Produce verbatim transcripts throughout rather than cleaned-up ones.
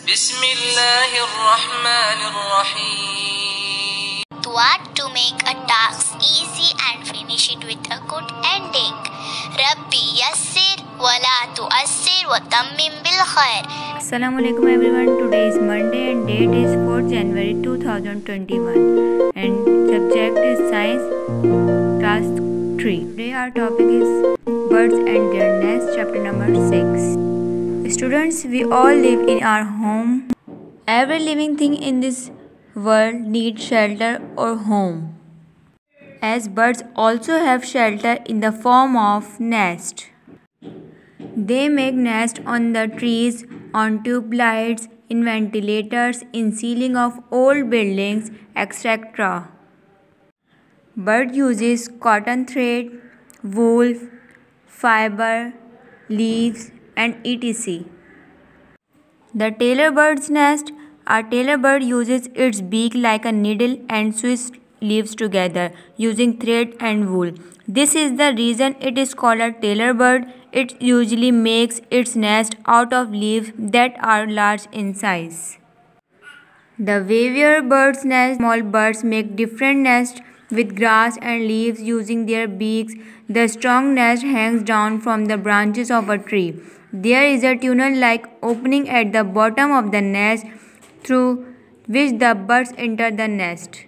Bismillahirrahmanirrahim. What to make a task easy and finish it with a good ending. Rabbi yassir wala tuassir wa tammim bil khair. Assalamu alaikum everyone. Today is Monday and date is fourth January two thousand twenty-one and subject is science class three. Today our topic is birds and their nest, chapter number six. Students, we all live in our home. Every living thing in this world needs shelter or home. As birds also have shelter in the form of nest. They make nest on the trees, on tube lights, in ventilators, in ceiling of old buildings, et cetera. Bird uses cotton thread, wool, fiber, leaves, and et cetera. The tailor bird's nest. A tailor bird uses its beak like a needle and sews leaves together using thread and wool. This is the reason it is called a tailor bird. It usually makes its nest out of leaves that are large in size. The weaver bird's nest. Small birds make different nests with grass and leaves using their beaks. The strong nest hangs down from the branches of a tree. There is a tunnel-like opening at the bottom of the nest through which the birds enter the nest.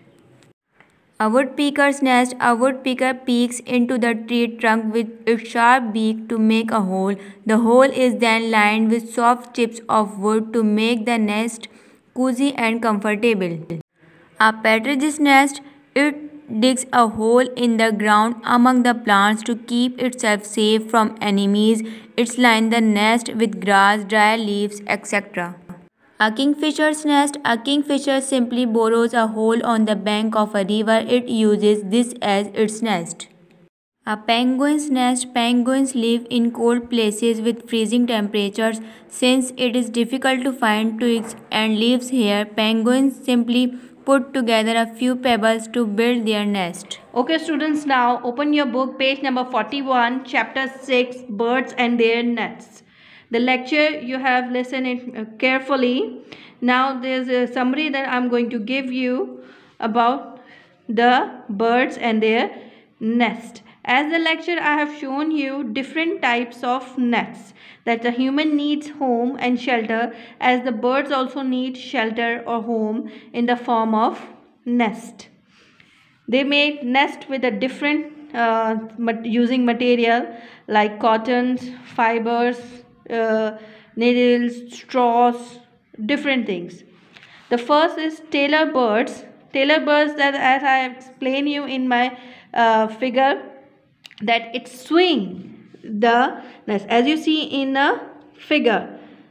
A woodpecker's nest. A woodpecker peeks into the tree trunk with its sharp beak to make a hole. The hole is then lined with soft chips of wood to make the nest cozy and comfortable. A partridge's nest. It digs a hole in the ground among the plants to keep itself safe from enemies. It lines the nest with grass, dry leaves, et cetera. A kingfisher's nest. A kingfisher simply borrows a hole on the bank of a river. It uses this as its nest. A penguin's nest. Penguins live in cold places with freezing temperatures. Since it is difficult to find twigs and leaves here, penguins simply put together a few pebbles to build their nest. Okay students, now open your book, page number forty-one, chapter six, birds and their nests. The lecture you have listened it carefully. Now there's a summary that I'm going to give you about the birds and their nest. As the lecture I have shown you different types of nests, that the human needs home and shelter, as the birds also need shelter or home in the form of nest. They make nest with a different uh, using material like cottons, fibers, uh, needles, straws, different things. The first is tailor birds. Tailor birds, that as I explained you in my uh, figure, that it swing the nest. As you see in a figure,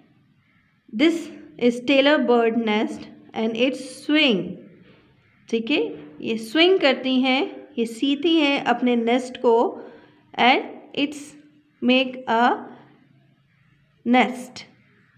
this is tailor bird nest and it swing. ठीक है, ये swing करती हैं, ये सीती हैं अपने nest को and it's make a nest.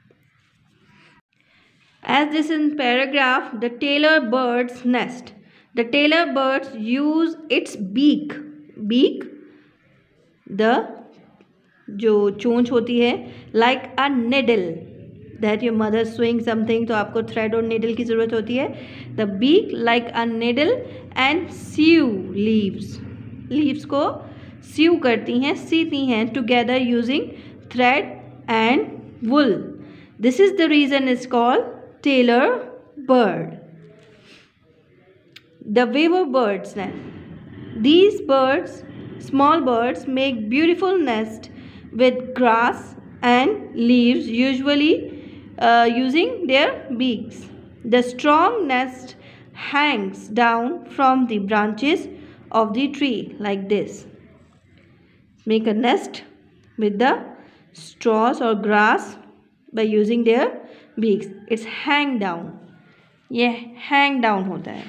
As this in paragraph, the tailor bird's nest. The tailor birds use its beak. Beak, the जो चोंच होती है, like a needle, that your mother swing something तो आपको thread और needle की ज़रूरत होती है. The beak like a needle and sew leaves. Leaves को sew करती हैं, सीती हैं together using thread and wool. This is the reason it's called tailor bird. The weaver bird's nest. These birds, small birds, make beautiful nests with grass and leaves, usually uh, using their beaks. The strong nest hangs down from the branches of the tree like this. Make a nest with the straws or grass by using their beaks. It's hang down. ये hang down होता है.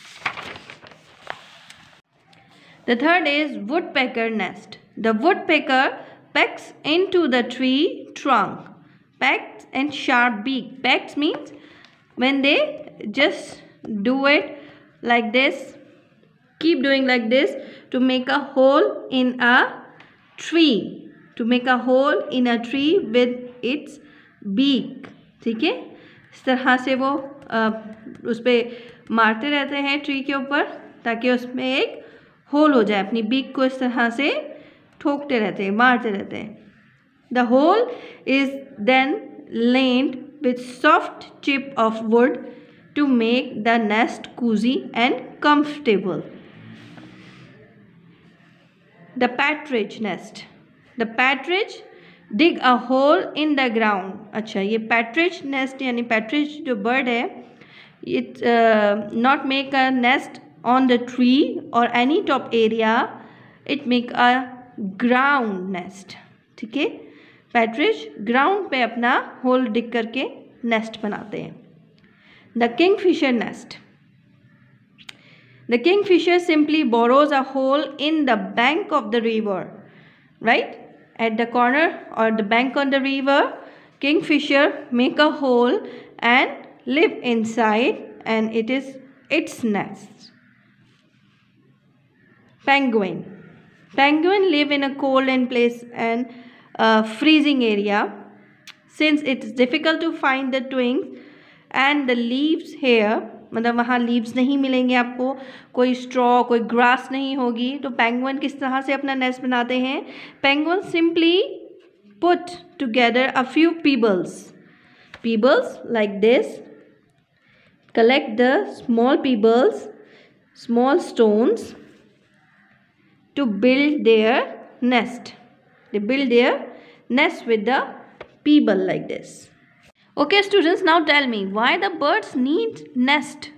The third is woodpecker nest. The woodpecker pecks into the tree trunk. Pecks and sharp beak. Pecks means when they just do it like this, keep doing like this to make a hole in a tree. To make a hole in a tree with its beak. ठीक है, इस तरह से वो आ, उस पर मारते रहते हैं ट्री के ऊपर, ताकि उसमें एक होल हो जाए। अपनी बीक को इस तरह से ठोकते रहते हैं, मारते रहते हैं। The hole is then lined with soft chip of wood to make the nest cozy and comfortable. The partridge nest. The partridge dig a hole in the ground. अच्छा, ये partridge nest यानी partridge जो bird है, it uh, not make a nest on the tree or any top area. It make a ground nest. ठीक है, partridge ground पे अपना hole dig करके nest बनाते हैं. The kingfisher nest. The kingfisher simply borrows a hole in the bank of the river, right? At the corner or the bank on the river, kingfisher make a hole and live inside, and it is its nest. Penguin. Penguin live in a cold and place and uh, freezing area. Since it is difficult to find the twigs and the leaves here, मतलब वहाँ leaves नहीं मिलेंगे आपको, कोई straw, कोई grass नहीं होगी, तो पेंगुइन किस तरह से अपना नेस्ट बनाते हैं? Penguin simply put together a few pebbles pebbles like this, collect the small pebbles, small stones to build their nest. They build their nest with the pebble like this. Okay students, now tell me, why the birds need nest?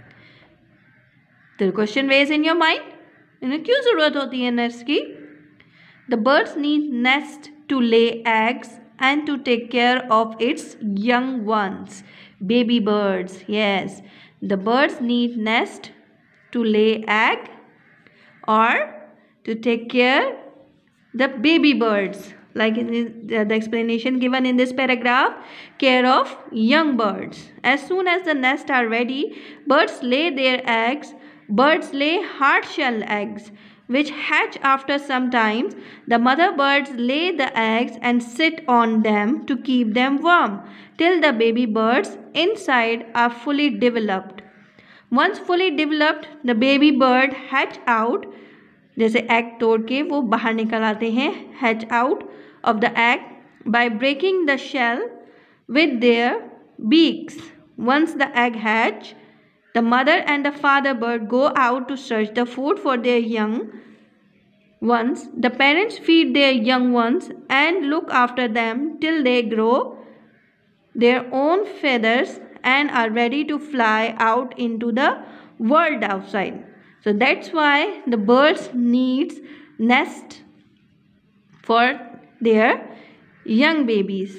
The question raised in your mind, इन्हें क्यों ज़रूरत होती है nest की? The birds need nest to lay eggs and to take care of its young ones. Baby birds, yes. The birds need nest to lay egg or to take care the baby birds, like in the, the explanation given in this paragraph, care of young birds. As soon as the nests are ready, birds lay their eggs. Birds lay hard shell eggs which hatch after some time. The mother birds lay the eggs and sit on them to keep them warm till the baby birds inside are fully developed. Once fully developed, the baby bird hatch out, जैसे egg तोड़ के वो बाहर निकल आते हैं, hatch out of the egg by breaking the shell with their beaks. Once the egg hatch, the mother and the father bird go out to search the food for their young ones. The parents feed their young ones and look after them till they grow their own feathers and are ready to fly out into the world outside. So that's why the birds needs nest for their young babies.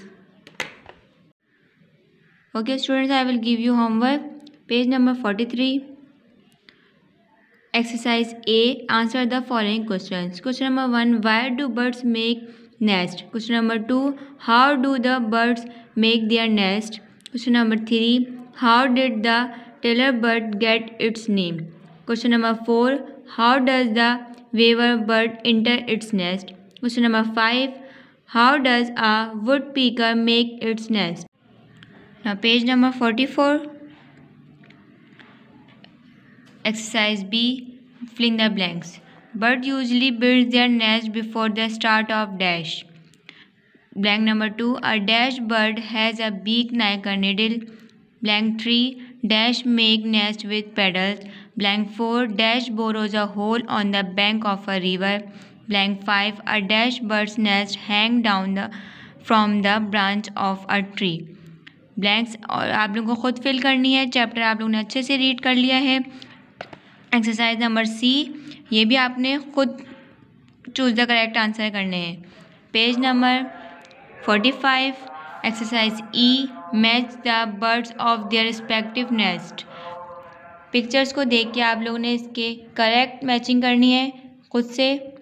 Okay students, I will give you homework. Page number forty-three. Exercise A. Answer the following questions. Question number one. Why do birds make nest? Question number two. How do the birds make their nest? Question number three. How did the tailor bird get its name? Question number four. How does the weaver bird enter its nest? Question number five. How does a woodpecker make its nest? Now page number forty-four. Exercise B. Fill in the blanks. Bird usually builds their nest before the start of dash. Blank number two. A dash bird has a beak like a needle. Blank three. Dash make nest with petals. Blank four. Dash borrows a hole on the bank of a river. Blank five. A dash bird's nest hang down the from the branch of a tree. Blanks और आप लोगों को खुद fill करनी है. Chapter आप लोगों ने अच्छे से रीड कर लिया है. एक्सरसाइज नंबर सी, ये भी आपने खुद चूज़ द करेक्ट आंसर करने हैं. Page number forty five. Exercise E. Match the birds of their respective nest. Pictures को देख के आप लोगों ने इसके करेक्ट मैचिंग करनी है खुद से.